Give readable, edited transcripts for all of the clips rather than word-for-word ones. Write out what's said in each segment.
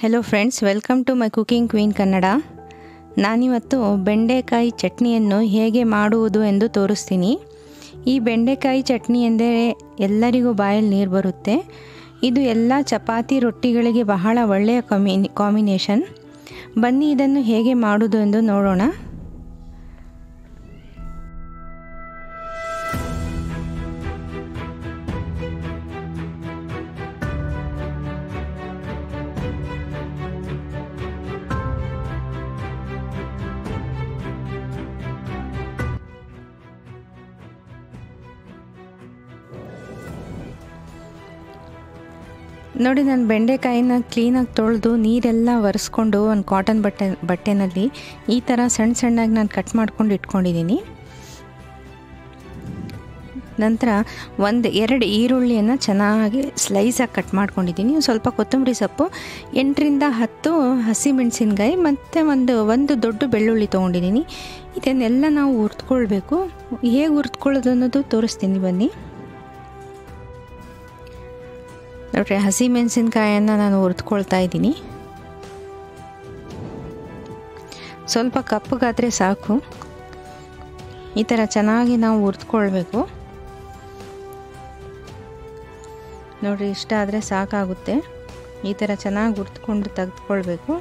Hello friends, welcome to my cooking queen Kannada. ನಾನಿವತ್ತು ಬೆಂಡೆಕಾಯಿ ಚಟ್ನಿಯನ್ನು ಹೇಗೆ ಮಾಡುವುದು ಎಂದು ತೋರಿಸ್ತೀನಿ. ಈ ಬೆಂಡೆಕಾಯಿ ಚಟ್ನಿ ಎಂದರೆ ಎಲ್ಲರಿಗೂ ಬಾಯಲ್ಲಿ ನೀರು ಬರುತ್ತೆ. ಇದು ಎಲ್ಲ ಚಪಾತಿ ರೊಟ್ಟಿಗಳಿಗೆ ಬಹಳ ಒಳ್ಳೆಯ ಕಾಂಬಿನೇಷನ್. ಬನ್ನಿ ಇದನ್ನು ಹೇಗೆ ಮಾಡುವುದು ಎಂದು ನೋಡೋಣ. ನೋಡಿ, ನಾನು ಬೆಂಡೆಕಾಯಿನ ಕ್ಲೀನಾಗಿ ತೊಳೆದು ನೀರೆಲ್ಲ ಒರೆಸ್ಕೊಂಡು ಒಂದು ಕಾಟನ್ ಬಟ್ಟೆನಲ್ಲಿ ಈ ಥರ ಸಣ್ಣ ಸಣ್ಣಾಗಿ ನಾನು ಕಟ್ ಮಾಡ್ಕೊಂಡು ಇಟ್ಕೊಂಡಿದ್ದೀನಿ. ನಂತರ 1-2 ಈರುಳ್ಳಿಯನ್ನು ಚೆನ್ನಾಗಿ ಸ್ಲೈಸಾಗಿ ಕಟ್ ಮಾಡ್ಕೊಂಡಿದ್ದೀನಿ. ಸ್ವಲ್ಪ ಕೊತ್ತಂಬರಿ ಸೊಪ್ಪು, 8ರಿಂದ 10 ಹಸಿಮೆಣಸಿನ್ಕಾಯಿ ಮತ್ತು ಒಂದು ದೊಡ್ಡ ಬೆಳ್ಳುಳ್ಳಿ ತೊಗೊಂಡಿದ್ದೀನಿ. ಇದನ್ನೆಲ್ಲ ನಾವು ಹುರಿದ್ಕೊಳ್ಬೇಕು. ಹೇಗೆ ಹುರಿದ್ಕೊಳ್ಳೋದು ಅನ್ನೋದು ತೋರಿಸ್ತೀನಿ, ಬನ್ನಿ. ನೋಡ್ರಿ, ಹಸಿಮೆಣಸಿನ್ಕಾಯನ್ನು ನಾನು ಹುರಿದ್ಕೊಳ್ತಾ ಇದ್ದೀನಿ. ಸ್ವಲ್ಪ ಕಪ್ಪಗಾದರೆ ಸಾಕು. ಈ ಥರ ಚೆನ್ನಾಗಿ ನಾವು ಹುರಿದ್ಕೊಳ್ಬೇಕು. ನೋಡಿರಿ, ಇಷ್ಟ ಆದರೆ ಸಾಕಾಗುತ್ತೆ. ಈ ಥರ ಚೆನ್ನಾಗಿ ಹುರಿದ್ಕೊಂಡು ತೆಗೆದುಕೊಳ್ಬೇಕು.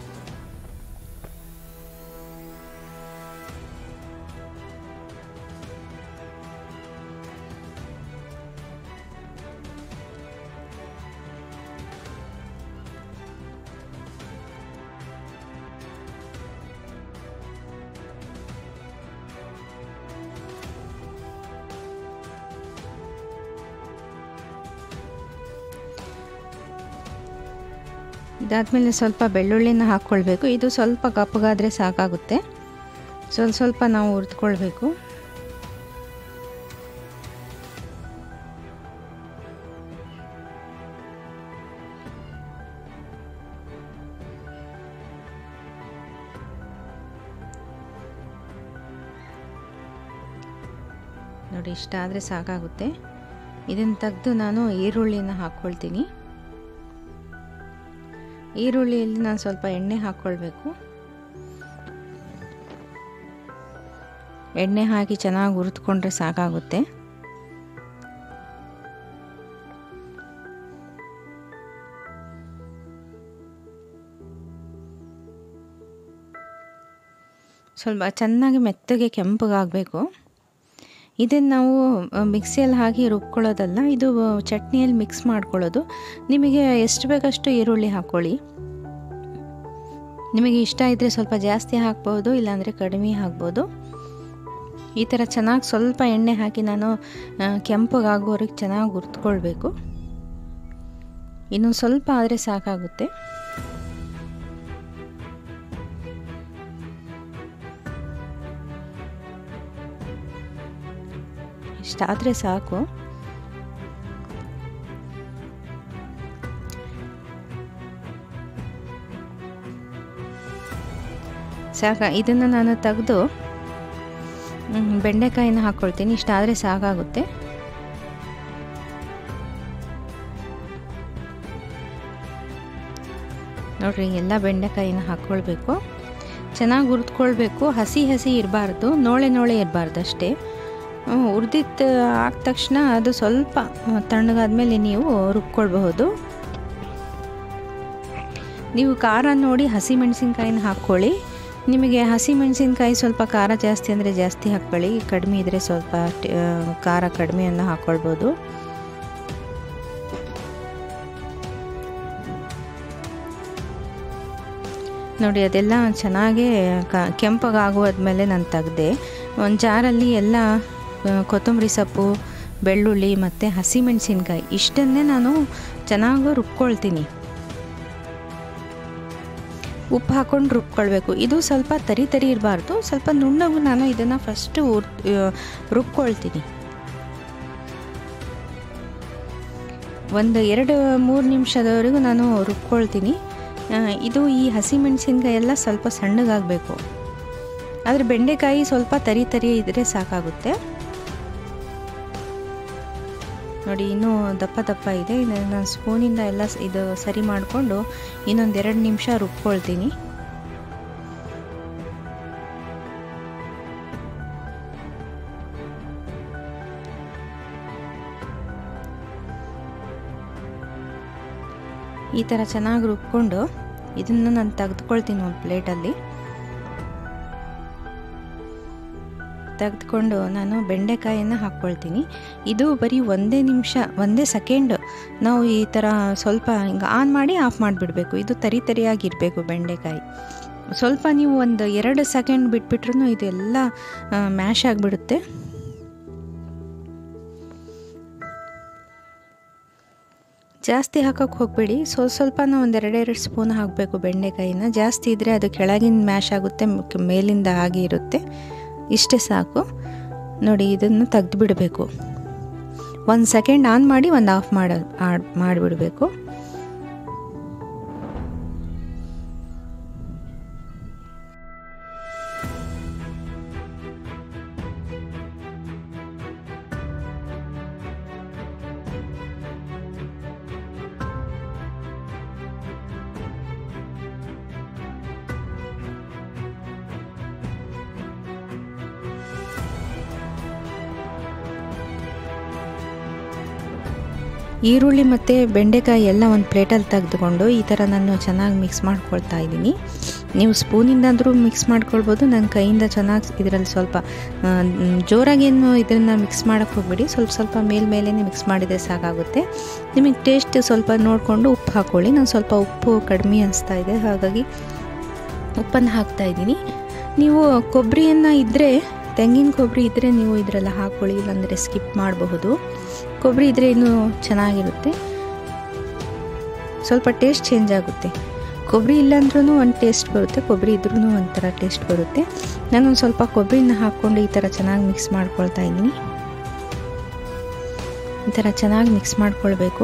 ಇದಾದಮೇಲೆ ಸ್ವಲ್ಪ ಬೆಳ್ಳುಳ್ಳಿನ ಹಾಕ್ಕೊಳ್ಬೇಕು. ಇದು ಸ್ವಲ್ಪ ಕಪ್ಪಗಾದರೆ ಸಾಕಾಗುತ್ತೆ. ಸ್ವಲ್ಪ ನಾವು ಹುರಿದ್ಕೊಳ್ಬೇಕು. ನೋಡಿ, ಇಷ್ಟ ಆದರೆ ಸಾಕಾಗುತ್ತೆ. ಇದನ್ನು ತೆಗೆದು ನಾನು ಈರುಳ್ಳಿನ ಹಾಕ್ಕೊಳ್ತೀನಿ. ಈರುಳ್ಳಿಯಲ್ಲಿ ನಾನು ಸ್ವಲ್ಪ ಎಣ್ಣೆ ಹಾಕ್ಕೊಳ್ಬೇಕು. ಎಣ್ಣೆ ಹಾಕಿ ಚೆನ್ನಾಗಿ ಹುರಿದ್ಕೊಂಡ್ರೆ ಸಾಕಾಗುತ್ತೆ. ಸ್ವಲ್ಪ ಚೆನ್ನಾಗಿ ಮೆತ್ತಗೆ ಕೆಂಪಗಾಗಬೇಕು. ಇದನ್ನು ನಾವು ಮಿಕ್ಸಿಯಲ್ಲಿ ಹಾಕಿ ರುಬ್ಕೊಳ್ಳೋದಲ್ಲ, ಇದು ಚಟ್ನಿಯಲ್ಲಿ ಮಿಕ್ಸ್ ಮಾಡ್ಕೊಳ್ಳೋದು. ನಿಮಗೆ ಎಷ್ಟು ಬೇಕಷ್ಟು ಈರುಳ್ಳಿ ಹಾಕ್ಕೊಳ್ಳಿ. ನಿಮಗೆ ಇಷ್ಟ ಇದ್ದರೆ ಸ್ವಲ್ಪ ಜಾಸ್ತಿ ಹಾಕ್ಬೋದು, ಇಲ್ಲಾಂದರೆ ಕಡಿಮೆ ಹಾಕ್ಬೋದು. ಈ ಥರ ಚೆನ್ನಾಗಿ ಸ್ವಲ್ಪ ಎಣ್ಣೆ ಹಾಕಿ ನಾನು ಕೆಂಪಗಾಗೋರಿಗೆ ಚೆನ್ನಾಗಿ ಹುರಿದ್ಕೊಳ್ಬೇಕು. ಇನ್ನೊಂದು ಸ್ವಲ್ಪ ಆದರೆ ಸಾಕಾಗುತ್ತೆ. ಇಷ್ಟಾದರೆ ಸಾಕು. ಇದನ್ನು ನಾನು ತೆಗೆದು ಬೆಂಡೆಕಾಯಿನ ಹಾಕ್ಕೊಳ್ತೀನಿ. ಇಷ್ಟಾದರೆ ಸಾಕಾಗುತ್ತೆ. ನೋಡ್ರಿ, ಎಲ್ಲ ಬೆಂಡೆಕಾಯಿನ ಹಾಕ್ಕೊಳ್ಬೇಕು. ಚೆನ್ನಾಗಿ ಹುರಿದ್ಕೊಳ್ಬೇಕು. ಹಸಿ ಇರಬಾರ್ದು, ನೋಳೆ ಇರಬಾರ್ದು ಅಷ್ಟೇ. ಹುರಿದಿದ್ದು ಆದ ತಕ್ಷಣ ಅದು ಸ್ವಲ್ಪ ತಣ್ಣಗಾದ್ಮೇಲೆ ನೀವು ರುಬ್ಕೊಳ್ಬಹುದು. ನೀವು ಖಾರ ನೋಡಿ ಹಸಿಮೆಣಸಿನ್ಕಾಯಿನ ಹಾಕ್ಕೊಳ್ಳಿ. ನಿಮಗೆ ಹಸಿಮೆಣಸಿನ್ಕಾಯಿ ಸ್ವಲ್ಪ ಖಾರ ಜಾಸ್ತಿ ಅಂದರೆ ಜಾಸ್ತಿ ಹಾಕ್ಕೊಳ್ಳಿ, ಕಡಿಮೆ ಇದ್ದರೆ ಸ್ವಲ್ಪ ಖಾರ ಕಡಿಮೆಯನ್ನು ಹಾಕ್ಕೊಳ್ಬೋದು. ನೋಡಿ, ಅದೆಲ್ಲ ಚೆನ್ನಾಗೇ ಕೆಂಪಗಾಗುವಾದ್ಮೇಲೆ ನಾನು ತೆಗೆದೆ. ಒಂದು ಜಾರಲ್ಲಿ ಎಲ್ಲ ಕೊತ್ತಂಬರಿ ಸೊಪ್ಪು, ಬೆಳ್ಳುಳ್ಳಿ ಮತ್ತು ಹಸಿಮೆಣಸಿನ್ಕಾಯಿ ಇಷ್ಟನ್ನೇ ನಾನು ಚೆನ್ನಾಗಿ ರುಬ್ಕೊಳ್ತೀನಿ. ಉಪ್ಪು ಹಾಕ್ಕೊಂಡು ರುಬ್ಕೊಳ್ಬೇಕು. ಇದು ಸ್ವಲ್ಪ ತರಿ ಇರಬಾರ್ದು, ಸ್ವಲ್ಪ ನುಣ್ಣಗೂ ನಾನು ಇದನ್ನು ಫಸ್ಟು ರುಬ್ಕೊಳ್ತೀನಿ. 1-2-3 ನಿಮಿಷದವರೆಗೂ ನಾನು ರುಬ್ಕೊಳ್ತೀನಿ. ಇದು ಈ ಹಸಿಮೆಣಸಿನ್ಕಾಯಿ ಎಲ್ಲ ಸ್ವಲ್ಪ ಸಣ್ಣಗಾಗಬೇಕು. ಆದರೆ ಬೆಂಡೆಕಾಯಿ ಸ್ವಲ್ಪ ತರಿ ಇದ್ದರೆ ಸಾಕಾಗುತ್ತೆ. ನೋಡಿ ಇನ್ನೂ ದಪ್ಪ ದಪ್ಪ ಇದೆ. ನಾನು ಸ್ಪೂನಿಂದ ಎಲ್ಲ ಇದು ಸರಿ ಮಾಡಿಕೊಂಡು ಇನ್ನೊಂದು 2 ನಿಮಿಷ ರುಬ್ಕೊಳ್ತೀನಿ. ಈ ಥರ ಚೆನ್ನಾಗಿ ರುಬ್ಕೊಂಡು ಇದನ್ನು ನಾನು ತೆಗೆದುಕೊಳ್ತೀನಿ ಒಂದು ಪ್ಲೇಟಲ್ಲಿ. ತೆಗೆದುಕೊಂಡು ನಾನು ಬೆಂಡೆಕಾಯನ್ನು ಹಾಕ್ಕೊಳ್ತೀನಿ. ಇದು ಬರೀ 1 ನಿಮಿಷ 1 ಸೆಕೆಂಡ್ ನಾವು ಈ ಥರ ಸ್ವಲ್ಪ ಹಿಂಗೆ ಆನ್ ಮಾಡಿ ಆಫ್ ಮಾಡಿಬಿಡಬೇಕು. ಇದು ತರಿಯಾಗಿರಬೇಕು ಬೆಂಡೆಕಾಯಿ. ಸ್ವಲ್ಪ ನೀವು ಒಂದು 2 ಸೆಕೆಂಡ್ ಬಿಟ್ಬಿಟ್ರೂ ಇದೆಲ್ಲ ಮ್ಯಾಶ್ ಆಗಿಬಿಡುತ್ತೆ. ಜಾಸ್ತಿ ಹಾಕೋಕ್ಕೆ ಹೋಗಬೇಡಿ. ಸ್ವಲ್ಪನ ಒಂದು 2 ಸ್ಪೂನ್ ಹಾಕಬೇಕು ಬೆಂಡೆಕಾಯಿನ. ಜಾಸ್ತಿ ಇದ್ದರೆ ಅದು ಕೆಳಗಿನ ಮ್ಯಾಶ್ ಆಗುತ್ತೆ, ಮೇಲಿಂದ ಹಾಗೆ ಇರುತ್ತೆ. ಇಷ್ಟೇ ಸಾಕು. ನೋಡಿ ಇದನ್ನು ತೆಗೆದುಬಿಡಬೇಕು. 1 ಸೆಕೆಂಡ್ ಆನ್ ಮಾಡಿ ಒಂದು ಆಫ್ ಮಾಡಿಬಿಡಬೇಕು. ಈರುಳ್ಳಿ ಮತ್ತು ಬೆಂಡೆಕಾಯಿ ಎಲ್ಲ ಒಂದು ಪ್ಲೇಟಲ್ಲಿ ತೆಗೆದುಕೊಂಡು ಈ ಥರ ನಾನು ಚೆನ್ನಾಗಿ ಮಿಕ್ಸ್ ಮಾಡ್ಕೊಳ್ತಾ ಇದ್ದೀನಿ. ನೀವು ಸ್ಪೂನಿಂದಾದರೂ ಮಿಕ್ಸ್ ಮಾಡ್ಕೊಳ್ಬೋದು. ನನ್ನ ಕೈಯಿಂದ ಚೆನ್ನಾಗಿ ಇದರಲ್ಲಿ ಸ್ವಲ್ಪ ಜೋರಾಗೇನು ಇದನ್ನು ಮಿಕ್ಸ್ ಮಾಡೋಕ್ಕೆ ಹೋಗ್ಬೇಡಿ. ಸ್ವಲ್ಪ ಮೇಲ್ಮೇಲೆ ಮಿಕ್ಸ್ ಮಾಡಿದರೆ ಸಾಕಾಗುತ್ತೆ. ನಿಮಗೆ ಟೇಸ್ಟ್ ಸ್ವಲ್ಪ ನೋಡಿಕೊಂಡು ಉಪ್ಪು ಹಾಕ್ಕೊಳ್ಳಿ. ನಾನು ಸ್ವಲ್ಪ ಉಪ್ಪು ಕಡಿಮೆ ಅನಿಸ್ತಾ ಇದೆ, ಹಾಗಾಗಿ ಉಪ್ಪನ್ನು ಹಾಕ್ತಾಯಿದ್ದೀನಿ. ನೀವು ಕೊಬ್ಬರಿಯನ್ನು ಇದ್ದರೆ, ತೆಂಗಿನ ಕೊಬ್ಬರಿ ಇದ್ದರೆ ನೀವು ಇದರೆಲ್ಲ ಹಾಕ್ಕೊಳ್ಳಿ, ಇಲ್ಲಾಂದರೆ ಸ್ಕಿಪ್ ಮಾಡಬಹುದು. ಕೊಬ್ಬರಿ ಇದ್ದರೆ ಇನ್ನೂ ಚೆನ್ನಾಗಿರುತ್ತೆ, ಸ್ವಲ್ಪ ಟೇಸ್ಟ್ ಚೇಂಜ್ ಆಗುತ್ತೆ. ಕೊಬ್ಬರಿ ಇಲ್ಲಾಂದ್ರೂ ಒಂದು ಟೇಸ್ಟ್ ಬರುತ್ತೆ, ಕೊಬ್ಬರಿ ಇದ್ರೂ ಒಂಥರ ಟೇಸ್ಟ್ ಬರುತ್ತೆ. ನಾನೊಂದು ಸ್ವಲ್ಪ ಕೊಬ್ಬರಿನ ಹಾಕ್ಕೊಂಡು ಈ ಥರ ಚೆನ್ನಾಗಿ ಮಿಕ್ಸ್ ಮಾಡ್ಕೊಳ್ತಾ ಇದ್ದೀನಿ. ಈ ಥರ ಚೆನ್ನಾಗಿ ಮಿಕ್ಸ್ ಮಾಡ್ಕೊಳ್ಬೇಕು.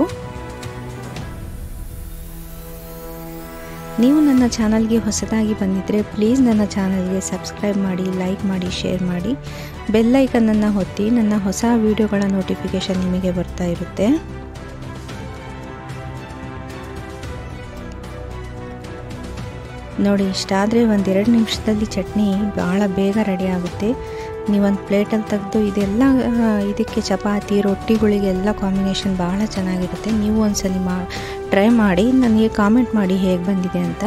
ನೀವು ನನ್ನ ಚಾನಲ್ಗೆ ಹೊಸದಾಗಿ ಬಂದಿದ್ದರೆ ಪ್ಲೀಸ್ ನನ್ನ ಚಾನಲ್ಗೆ ಸಬ್ಸ್ಕ್ರೈಬ್ ಮಾಡಿ, ಲೈಕ್ ಮಾಡಿ, ಶೇರ್ ಮಾಡಿ, ಬೆಲ್ ಐಕನನ್ನು ಒತ್ತಿ. ನನ್ನ ಹೊಸ ವಿಡಿಯೋಗಳ ನೋಟಿಫಿಕೇಷನ್ ನಿಮಗೆ ಬರ್ತಾ ಇರುತ್ತೆ. ನೋಡಿ ಇಷ್ಟಾದರೆ 1-2 ನಿಮಿಷದಲ್ಲಿ ಚಟ್ನಿ ಭಾಳ ಬೇಗ ರೆಡಿ ಆಗುತ್ತೆ. ನೀವೊಂದು ಪ್ಲೇಟಲ್ಲಿ ತೆಗೆದು ಇದೆಲ್ಲ ಇದಕ್ಕೆ ಚಪಾತಿ ರೊಟ್ಟಿಗಳಿಗೆಲ್ಲ ಕಾಂಬಿನೇಷನ್ ಭಾಳ ಚೆನ್ನಾಗಿರುತ್ತೆ. ನೀವು ಒಂದ್ಸಲಿ ಟ್ರೈ ಮಾಡಿ ನನಗೆ ಕಾಮೆಂಟ್ ಮಾಡಿ ಹೇಗೆ ಬಂದಿದೆ ಅಂತ.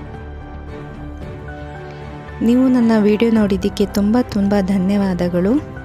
ನೀವು ನನ್ನ ವಿಡಿಯೋ ನೋಡಿದ್ದಕ್ಕೆ ತುಂಬ ಧನ್ಯವಾದಗಳು.